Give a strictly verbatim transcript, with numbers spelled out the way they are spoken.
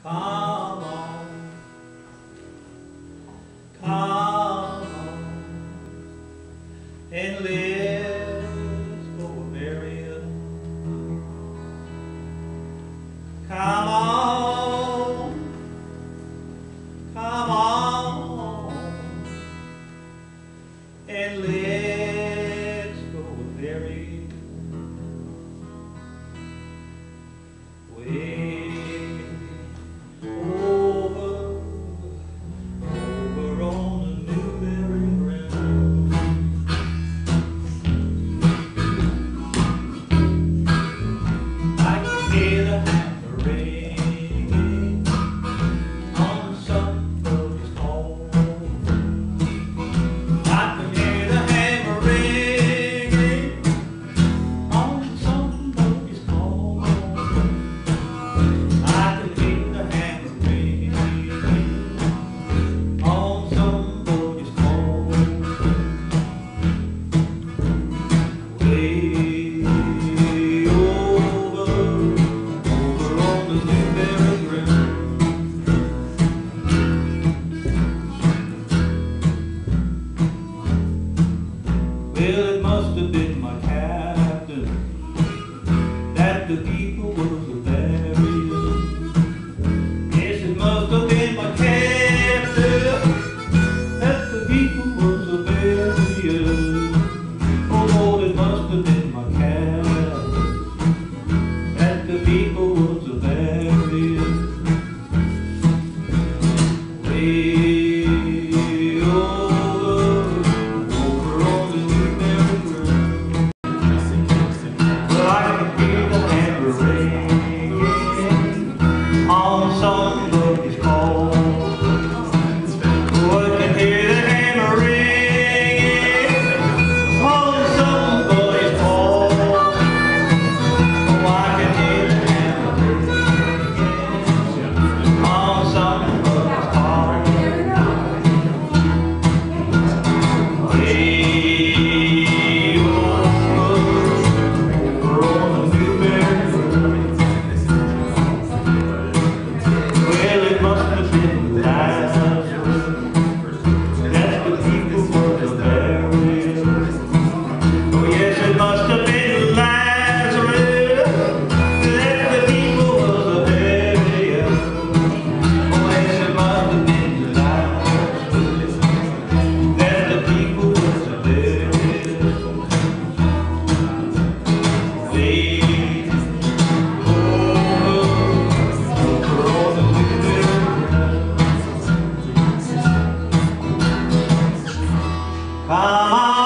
Come on, come on, and let's go a berryin'. Come on, come on, and let's go a berryin'. Way Well, it must have been my captain that the people was a burying. Yes, it must have been my captain that the people was a burying. Oh Lord, it must have been my captain that the people was a burying. Way over, over on the somebody's call. Oh, I can hear the hammer ringing on somebody's call. Oh, I can hear the hammer ringing on somebody's call. Way over, over on the Newberry Road. Well, it must have been Lazarus that the people were to bury. Oh yes, it must have been Lazarus that the people were to bury. Oh yes, it must have been Lazarus that the people were to bury. Way over, over on the Come on.